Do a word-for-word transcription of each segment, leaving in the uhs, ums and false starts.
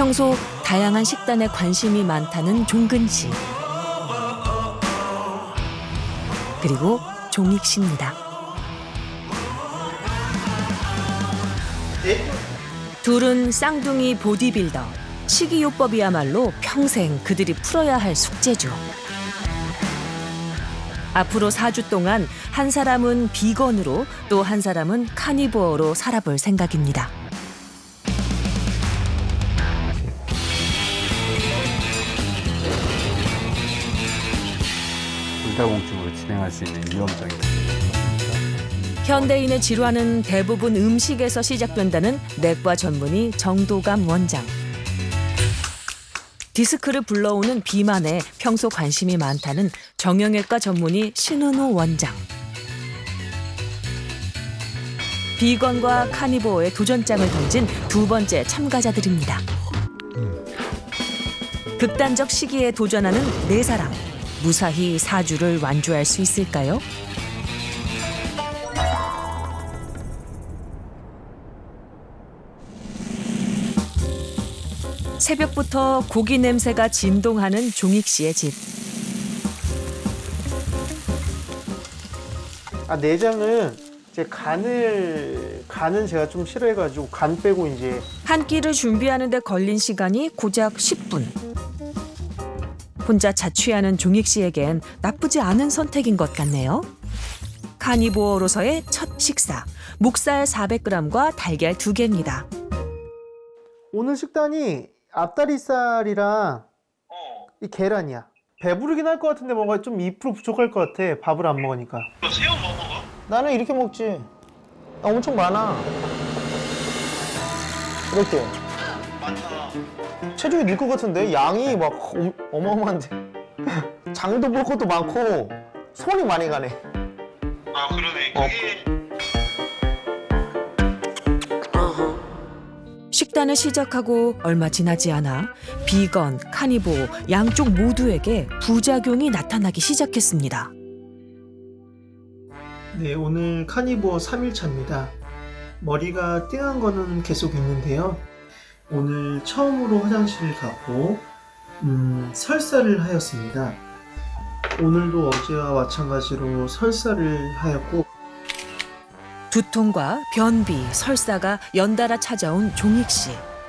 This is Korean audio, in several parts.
평소 다양한 식단에 관심이 많다는 종근 씨. 그리고 종익 씨입니다. 둘은 쌍둥이 보디빌더. 식이요법이야말로 평생 그들이 풀어야 할 숙제죠. 앞으로 사 주 동안 한 사람은 비건으로 또 한 사람은 카니보어로 살아볼 생각입니다. 골다공증으로 진행할 수 있는 위험성이다. 현대인의 질환은 대부분 음식에서 시작된다는 내과 전문의 정도감 원장. 디스크를 불러오는 비만에 평소 관심이 많다는 정형외과 전문의 신은호 원장. 비건과 카니보어의 도전장을 던진 두 번째 참가자들입니다. 극단적 시기에 도전하는 네 사람. 무사히 사 주를 완주할 수 있을까요? 새벽부터 고기 냄새가 진동하는 종익 씨의 집. 아, 내장은 이제 간을 간은 제가 좀 싫어해가지고 간 빼고 이제 한 끼를 준비하는데 걸린 시간이 고작 십 분. 혼자 자취하는 종익 씨에겐 나쁘지 않은 선택인 것 같네요. 카니보어로서의 첫 식사. 목살 사백 그램과 달걀 두 개입니다. 오늘 식단이 앞다리살이랑 어. 이 계란이야. 배부르긴 할 것 같은데 뭔가 좀 이 퍼센트 부족할 것 같아. 밥을 안 먹으니까. 너 새우 뭐 먹어? 나는 이렇게 먹지. 나 엄청 많아. 이렇게. 많잖아. 체중이 늘 것 같은데 양이 막 어, 어마어마한데. 장도 볼 것도 많고 손이 많이 가네. 아 그러네. 어. 그게 식단을 시작하고 얼마 지나지 않아 비건, 카니보어 양쪽 모두에게 부작용이 나타나기 시작했습니다. 네, 오늘 카니보어 삼 일차입니다. 머리가 띵한 거는 계속 있는데요. 오늘 처음으로 화장실을 가고 음, 설사를 하였습니다. 오늘도 어제와 마찬가지로 설사를 하였고 두통과 변비, 설사가 연달아 찾아온 종익 씨.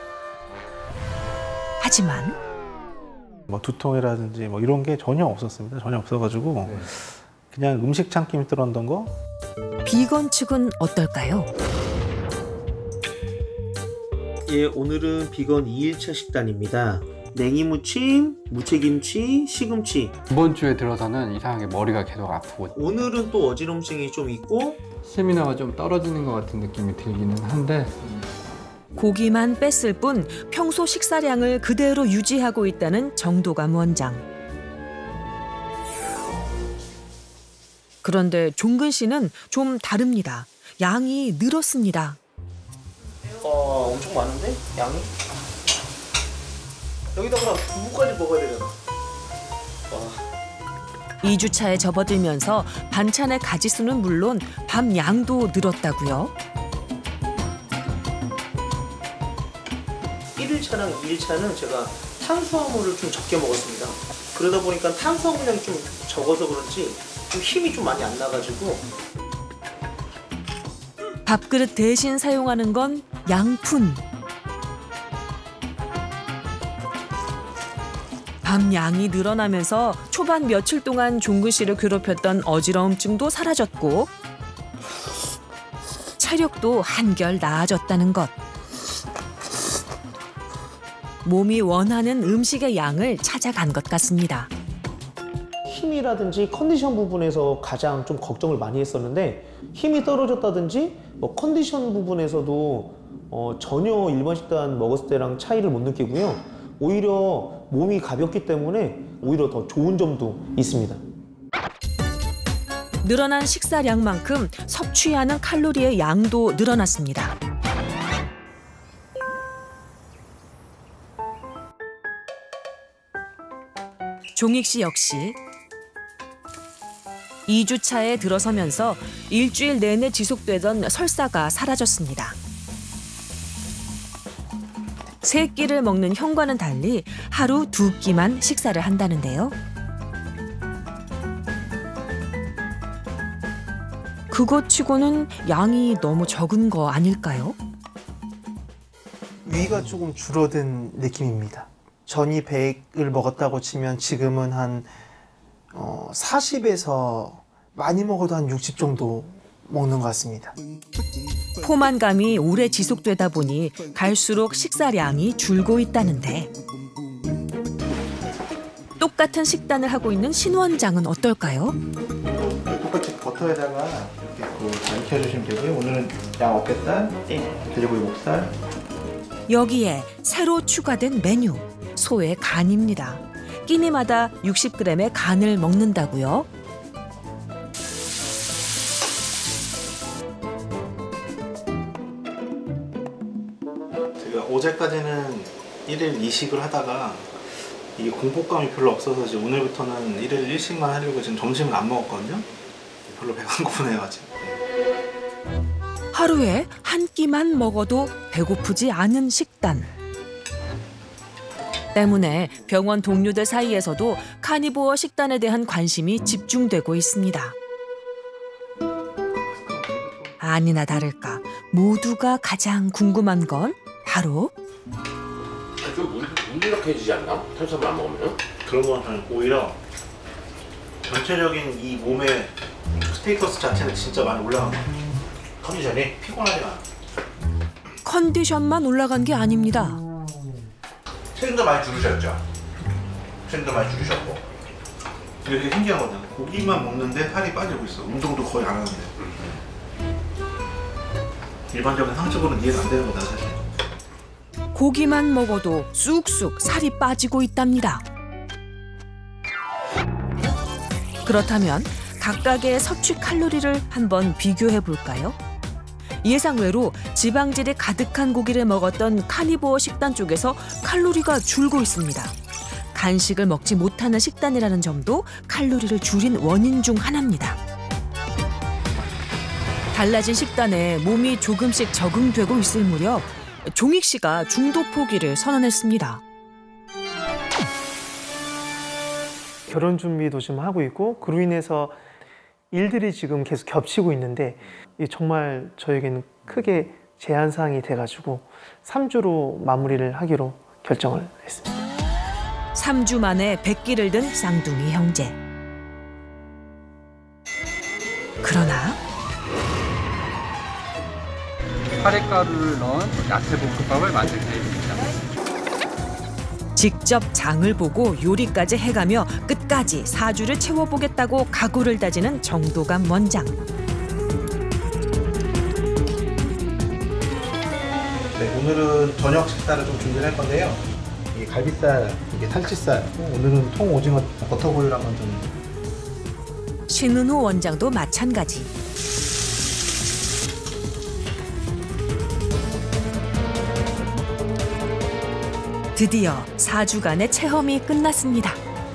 하지만 뭐 두통이라든지 뭐 이런 게 전혀 없었습니다. 전혀 없어가지고 네. 그냥 음식 참기 힘들었던 거. 비건 측은 어떨까요? 예, 오늘은 비건 이 일차 식단입니다. 냉이무침, 무채김치, 시금치. 이번 주에 들어서는 이상하게 머리가 계속 아프고 오늘은 또 어지럼증이 좀 있고 스태미나가 좀 떨어지는 것 같은 느낌이 들기는 한데 고기만 뺐을 뿐 평소 식사량을 그대로 유지하고 있다는 정도감 원장. 그런데 종근 씨는 좀 다릅니다. 양이 늘었습니다. 어, 엄청 많은데? 양이? 여기다가 두부까지 먹어야 되잖아. 이 주차에 접어들면서 반찬의 가지수는 물론 밥 양도 늘었다고요? 일 일차랑 이 일차는 제가 탄수화물을 좀 적게 먹었습니다. 그러다 보니까 탄수화물량이 좀 적어서 그런지 좀 힘이 좀 많이 안 나가지고 밥그릇 대신 사용하는 건 양푼. 밥 양이 늘어나면서 초반 며칠 동안 종근 씨를 괴롭혔던 어지러움증도 사라졌고 체력도 한결 나아졌다는 것. 몸이 원하는 음식의 양을 찾아간 것 같습니다. 힘이라든지 컨디션 부분에서 가장 좀 걱정을 많이 했었는데 힘이 떨어졌다든지 뭐 컨디션 부분에서도 어, 전혀 일반 식단 먹었을 때랑 차이를 못 느끼고요. 오히려 몸이 가볍기 때문에 오히려 더 좋은 점도 있습니다. 늘어난 식사량만큼 섭취하는 칼로리의 양도 늘어났습니다. 종익 씨 역시 이 주차에 들어서면서 일주일 내내 지속되던 설사가 사라졌습니다. 세 끼를 먹는 형과는 달리 하루 두 끼만 식사를 한다는데요. 그것 치고는 양이 너무 적은 거 아닐까요? 위가 조금 줄어든 느낌입니다. 전이 백을 먹었다고 치면 지금은 한 어, 사십에서 많이 먹어도 한 육십 정도 먹는 것 같습니다. 포만감이 오래 지속되다 보니 갈수록 식사량이 줄고 있다는데 똑같은 식단을 하고 있는 신 원장은 어떨까요? 똑같이 버터에다가 이렇게 잘 익혀주시면 되고요. 오늘은 양 어깨살, 돼지고기 목살. 여기에 새로 추가된 메뉴, 소의 간입니다. 끼니마다 육십 그램의 간을 먹는다고요? 제가 어제까지는 일일 이식을 하다가 이게 공복감이 별로 없어서 이제 오늘부터는 일일 일식만 하려고 지금 점심을 안 먹었거든요. 별로 배가 안 고프네가지고. 하루에 한 끼만 먹어도 배고프지 않은 식단. 때문에 병원 동료들 사이에서도 카니보어 식단에 대한 관심이 집중되고 있습니다. 아니나 다를까 모두가 가장 궁금한 건 바로 좀 무기력해지지 않나? 탄수화물 안 먹으면? 그런 건 오히려 전체적인 이 몸의 스테이터스 자체는 진짜 많이 올라간 것 같아요. 컨디션이 피곤하지가 않아. 컨디션만 올라간 게 아닙니다. 체중도 많이 줄으셨죠? 체중도 많이 줄으셨고 이게 되게 신기한 거잖아. 고기만 먹는데 살이 빠지고 있어. 운동도 거의 안 하는데. 일반적인 상식으로는 이해가 안 되는 거다 사실. 고기만 먹어도 쑥쑥 살이 빠지고 있답니다. 그렇다면 각각의 섭취 칼로리를 한번 비교해 볼까요? 예상외로 지방질이 가득한 고기를 먹었던 카니보어 식단 쪽에서 칼로리가 줄고 있습니다. 간식을 먹지 못하는 식단이라는 점도 칼로리를 줄인 원인 중 하나입니다. 달라진 식단에 몸이 조금씩 적응되고 있을 무렵 종익 씨가 중도 포기를 선언했습니다. 결혼 준비도 지금 하고 있고 그로 인해서 일들이 지금 계속 겹치고 있는데 이게 정말 저에게는 크게 제한사항이 돼가지고 삼 주로 마무리를 하기로 결정을 했습니다. 삼 주 만에 백 끼를 든 쌍둥이 형제. 그러나 카레가루를 넣은 야채 볶음밥을 만들 계획입니다. 직접 장을 보고 요리까지 해가며 끝까지 사 주를 채워보겠다고 각오를 다지는 정도감 원장. 네, 오늘은 저녁 식사를 좀 준비를 할 건데요. 이게 갈비살, 이게 살치살, 오늘은 통오징어 버터구이를 한번 좀. 신은호 원장도 마찬가지. 드디어 사 주간의 체험이 끝났습니다.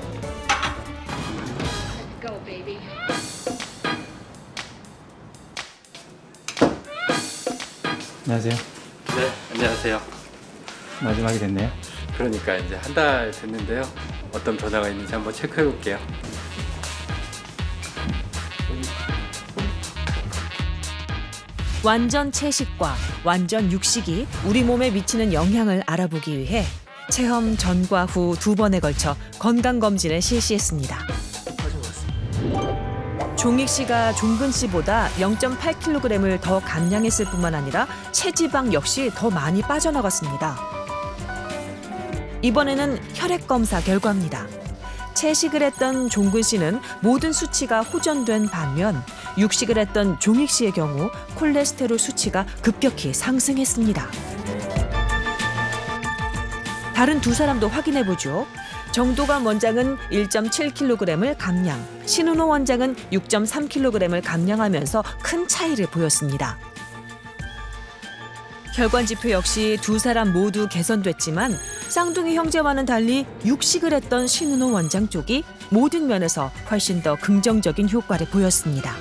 안녕하세요. 네, 안녕하세요. 마지막이 됐네요. 그러니까 이제 한 달 됐는데요. 어떤 변화가 있는지 한번 체크해 볼게요. 완전 채식과 완전 육식이 우리 몸에 미치는 영향을 알아보기 위해 체험 전과 후 두 번에 걸쳐 건강검진을 실시했습니다. 종익 씨가 종근 씨보다 영 점 팔 킬로그램을 더 감량했을 뿐만 아니라 체지방 역시 더 많이 빠져나갔습니다. 이번에는 혈액 검사 결과입니다. 채식을 했던 종근 씨는 모든 수치가 호전된 반면 육식을 했던 종익 씨의 경우 콜레스테롤 수치가 급격히 상승했습니다. 다른 두 사람도 확인해보죠. 정도감 원장은 일 점 칠 킬로그램을 감량, 신은호 원장은 육 점 삼 킬로그램을 감량하면서 큰 차이를 보였습니다. 혈관지표 역시 두 사람 모두 개선됐지만 쌍둥이 형제와는 달리 육식을 했던 신은호 원장 쪽이 모든 면에서 훨씬 더 긍정적인 효과를 보였습니다.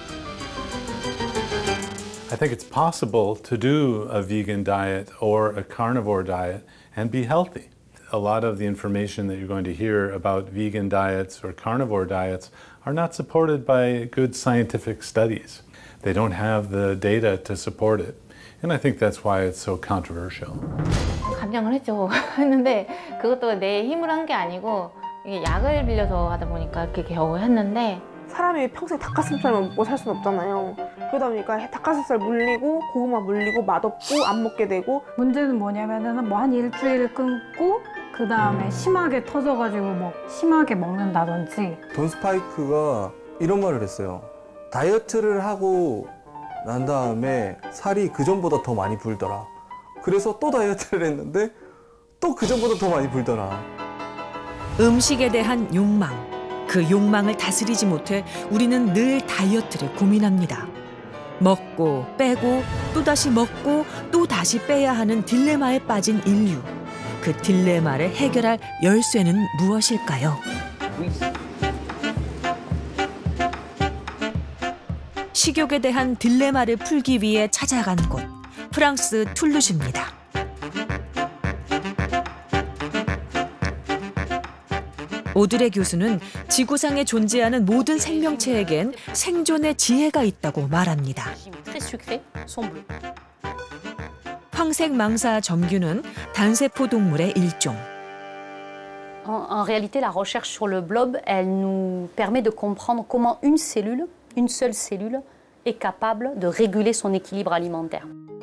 I think it's possible to do a vegan diet or a carnivore diet and be healthy. A lot of the information that you're going to hear about vegan diets or carnivore diets are not supported by good scientific studies. They don't have the data to support it. And I think that's why it's so controversial. 감량을 했죠. 했는데 그것도 내 힘으로 한 게 아니고 이게 약을 빌려서 하다 보니까 그렇게 겨우 했는데 사람이 평생 닭가슴살만 먹고 살 수는 없잖아요. 그러다 보니까 닭가슴살 물리고 고구마 물리고 맛없고 안 먹게 되고 문제는 뭐냐면은 뭐 한 일주일 끊고 그 다음에 심하게 터져가지고 뭐 심하게 먹는다든지. 돈 스파이크가 이런 말을 했어요. 다이어트를 하고 난 다음에 살이 그전보다 더 많이 불더라. 그래서 또 다이어트를 했는데 또 그전보다 더 많이 불더라. 음식에 대한 욕망. 그 욕망을 다스리지 못해 우리는 늘 다이어트를 고민합니다. 먹고 빼고 또다시 먹고 또다시 빼야 하는 딜레마에 빠진 인류. 그 딜레마를 해결할 열쇠는 무엇일까요? 식욕에 대한 딜레마를 풀기 위해 찾아간 곳, 프랑스 툴루즈입니다. 오드레 교수는 지구상에 존재하는 모든 생명체에겐 생존의 지혜가 있다고 말합니다. 황색망사 점균은 단세포 동물의 일종. En, en réalité, la recherche sur le blob, elle nous permet de comprendre comment une cellule, une seule cellule, est capable de réguler son équilibre alimentaire.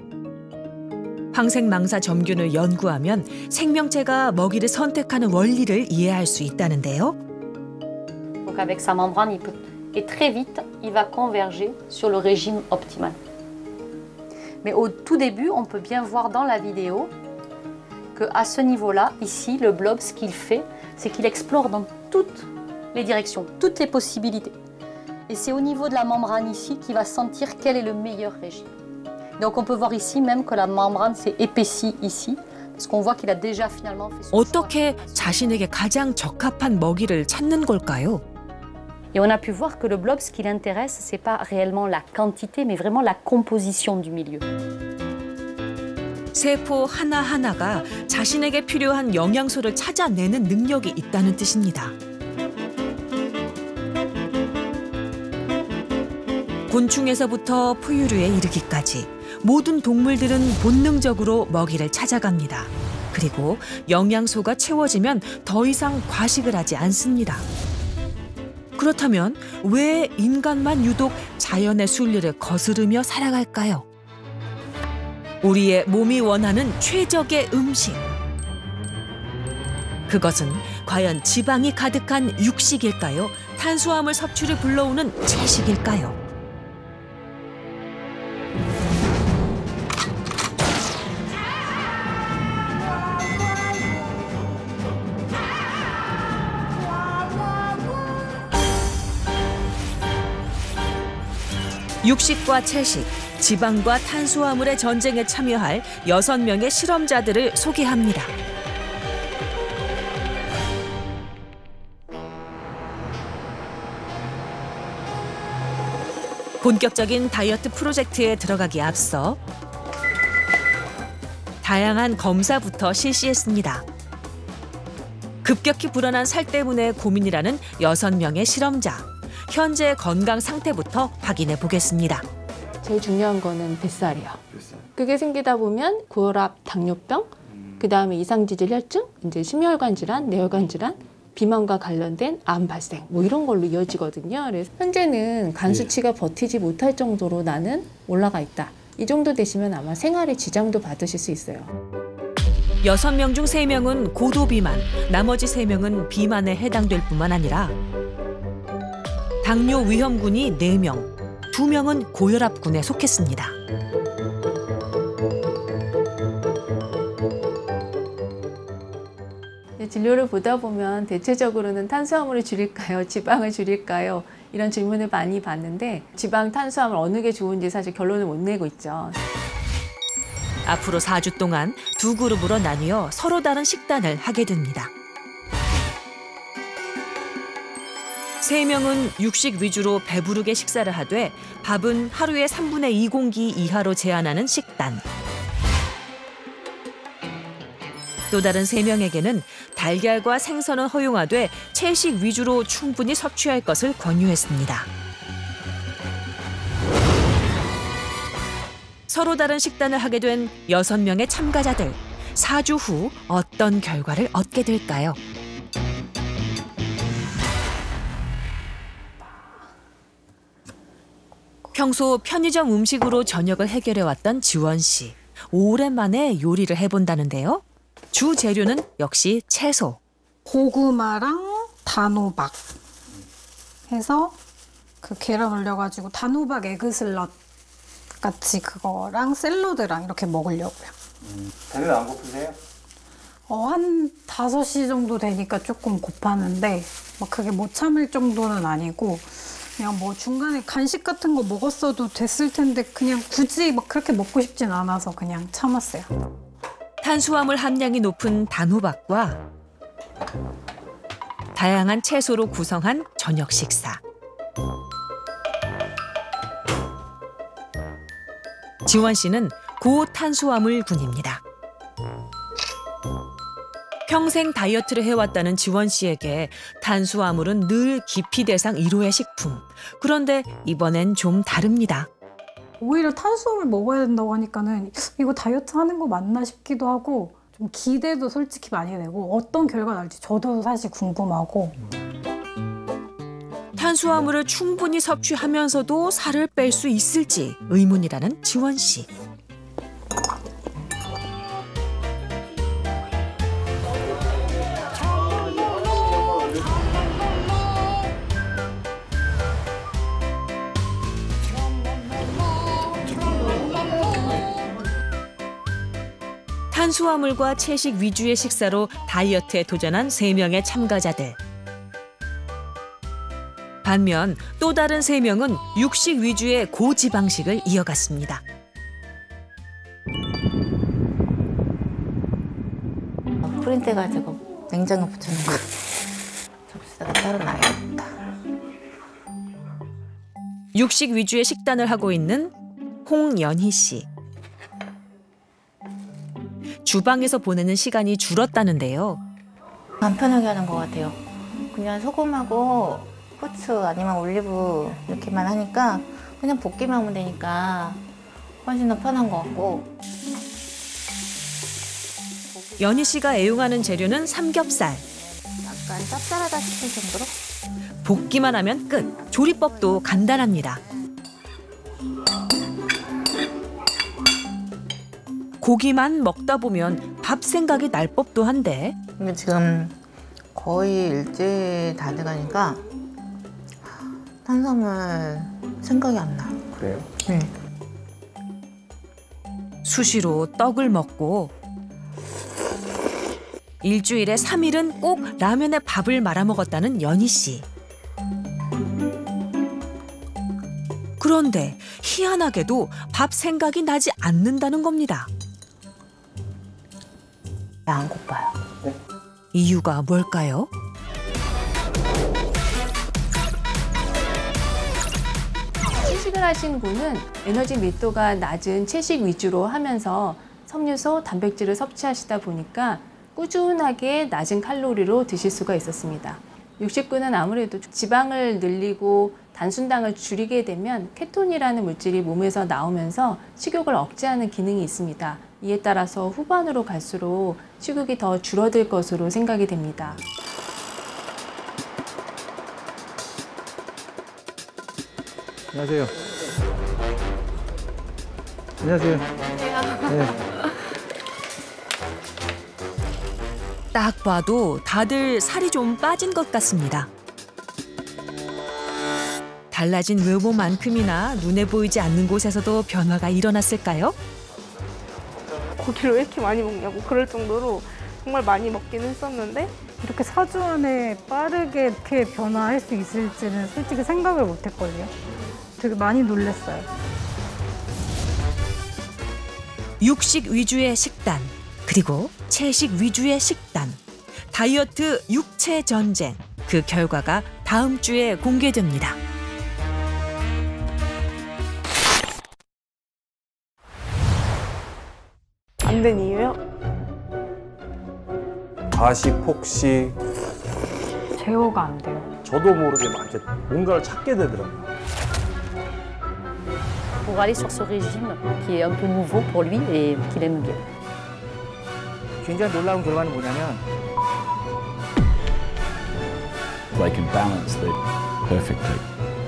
황색망사 점균을 연구하면 생명체가 먹이를 선택하는 원리를 이해할 수 있다는데요. Donc avec sa membrane, il peut, et très vite, il va converger sur le régime optimal. Mais au tout début, on peut bien voir dans la vidéo qu'à ce niveau-là, ici, le blob, ce qu'il fait, c'est qu'il explore dans toutes les directions, toutes les possibilités. Et c'est au niveau de la membrane ici qu'il va sentir quel est le meilleur régime. Donc on peut voir ici même que la membrane s'est épaissie ici, parce qu'on voit qu'il a déjà finalement fait son choix. 어떻게 자신에게 가장 적합한 먹이를 찾는 걸까요? Et on a pu voir que le blob, ce qui l'intéresse, c'est pas réellement la quantité, mais vraiment la composition du milieu. 세포 하나하나가 자신에게 필요한 영양소를 찾아내는 능력이 있다는 뜻입니다. 곤충에서부터 포유류에 이르기까지 모든 동물들은 본능적으로 먹이를 찾아갑니다. 그리고 영양소가 채워지면 더 이상 과식을 하지 않습니다. 그렇다면 왜 인간만 유독 자연의 순리를 거스르며 살아갈까요? 우리의 몸이 원하는 최적의 음식. 그것은 과연 지방이 가득한 육식일까요? 탄수화물 섭취를 불러오는 채식일까요? 육식과 채식, 지방과 탄수화물의 전쟁에 참여할 여섯 명의 실험자들을 소개합니다. 본격적인 다이어트 프로젝트에 들어가기에 앞서 다양한 검사부터 실시했습니다. 급격히 불어난 살 때문에 고민이라는 여섯 명의 실험자. 현재 건강 상태부터 확인해 보겠습니다. 제일 중요한 거는 뱃살이요. 뱃살. 그게 생기다 보면 고혈압, 당뇨병, 음. 그 다음에 이상지질 혈증, 이제 심혈관 질환, 뇌혈관 질환, 비만과 관련된 암 발생, 뭐 이런 걸로 이어지거든요. 그래서 현재는 간 수치가 예. 버티지 못할 정도로 나는 올라가 있다. 이 정도 되시면 아마 생활에 지장도 받으실 수 있어요. 여섯 명 중 세 명은 고도 비만, 나머지 세 명은 비만에 해당될 뿐만 아니라 당뇨 위험군이 네 명, 두 명은 고혈압군에 속했습니다. 진료를 보다 보면 대체적으로는 탄수화물을 줄일까요? 지방을 줄일까요? 이런 질문을 많이 받는데 지방, 탄수화물 어느 게 좋은지 사실 결론을 못 내고 있죠. 앞으로 사 주 동안 두 그룹으로 나뉘어 서로 다른 식단을 하게 됩니다. 세 명은 육식 위주로 배부르게 식사를 하되 밥은 하루에 삼분의 이 공기 이하로 제한하는 식단. 또 다른 세 명에게는 달걀과 생선은 허용하되 채식 위주로 충분히 섭취할 것을 권유했습니다. 서로 다른 식단을 하게 된 여섯 명의 참가자들. 사 주 후 어떤 결과를 얻게 될까요? 평소 편의점 음식으로 저녁을 해결해왔던 지원 씨. 오랜만에 요리를 해본다는데요. 주 재료는 역시 채소. 고구마랑 단호박 해서 그 계란 올려가지고 단호박 에그슬럿 같이 그거랑 샐러드랑 이렇게 먹으려고요. 음, 배는 안 고프세요? 어, 한 다섯 시 정도 되니까 조금 고파는데 막 그게 못 참을 정도는 아니고 그냥 뭐 중간에 간식 같은 거 먹었어도 됐을 텐데 그냥 굳이 막 그렇게 먹고 싶진 않아서 그냥 참았어요. 탄수화물 함량이 높은 단호박과 다양한 채소로 구성한 저녁 식사. 지원 씨는 고탄수화물군입니다. 평생 다이어트를 해왔다는 지원 씨에게 탄수화물은 늘 기피 대상 일 호의 식품. 그런데 이번엔 좀 다릅니다. 오히려 탄수화물 먹어야 된다고 하니까는 이거 다이어트 하는 거 맞나 싶기도 하고 좀 기대도 솔직히 많이 되고 어떤 결과 날지 저도 사실 궁금하고. 탄수화물을 충분히 섭취하면서도 살을 뺄 수 있을지 의문이라는 지원 씨. 탄수화물과 채식 위주의 식사로 다이어트에 도전한 세 명의 참가자들. 반면 또 다른 세 명은 육식 위주의 고지방식을 이어갔습니다. 프린트 해가지고 냉장고 붙여놓은 거 접시다가 따로 놔야겠다. 육식 위주의 식단을 하고 있는 홍연희 씨. 주방에서 보내는 시간이 줄었다는데요. 간편하게 하는 것 같아요. 그냥 소금하고 후추 아니면 올리브 이렇게만 하니까 그냥 볶기만 하면 되니까 훨씬 더 편한 것 같고. 연희 씨가 애용하는 재료는 삼겹살. 약간 짭짤하다 싶을 정도로? 볶기만 하면 끝. 조리법도 간단합니다. 고기만 먹다 보면 밥 생각이 날 법도 한데. 근데 지금 거의 일주일 다 돼가니까 탄수화물 생각이 안 나. 그래요? 네. 수시로 떡을 먹고 일주일에 삼 일은 꼭 라면에 밥을 말아 먹었다는 연희 씨. 그런데 희한하게도 밥 생각이 나지 않는다는 겁니다. 안 고파요. 네. 이유가 뭘까요? 채식을 하신 분은 에너지 밀도가 낮은 채식 위주로 하면서 섬유소, 단백질을 섭취하시다 보니까 꾸준하게 낮은 칼로리로 드실 수가 있었습니다. 육식군은 아무래도 지방을 늘리고 단순당을 줄이게 되면 케톤이라는 물질이 몸에서 나오면서 식욕을 억제하는 기능이 있습니다. 이에 따라서 후반으로 갈수록 식욕이 더 줄어들 것으로 생각이 됩니다. 안녕하세요. 안녕하세요. 네. 딱 봐도 다들 살이 좀 빠진 것 같습니다. 달라진 외모만큼이나 눈에 보이지 않는 곳에서도 변화가 일어났을까요? 고기를 왜 이렇게 많이 먹냐고 그럴 정도로 정말 많이 먹기는 했었는데 이렇게 사 주 안에 빠르게 이렇게 변화할 수 있을지는 솔직히 생각을 못 했거든요. 되게 많이 놀랐어요. 육식 위주의 식단, 그리고 채식 위주의 식단. 다이어트 육체 전쟁. 그 결과가 다음 주에 공개됩니다. 안 된 이유요? 과식, 폭식. 제어가 안 돼요. 저도 모르게 막 이렇게 뭔가를 찾게 되더라고요. Pour aller sur ce régime qui est un peu nouveau pour lui et qu'il aime bien. 굉장히 놀라운 결과는 뭐냐면 They can balance it perfectly.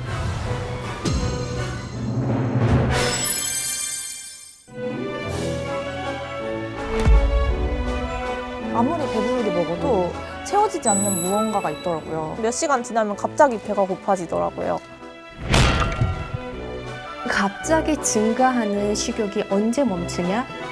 아무리 배부르게 먹어도 채워지지 않는 무언가가 있더라고요. 몇 시간 지나면 갑자기 배가 고파지더라고요. 갑자기 증가하는 식욕이 언제 멈추냐?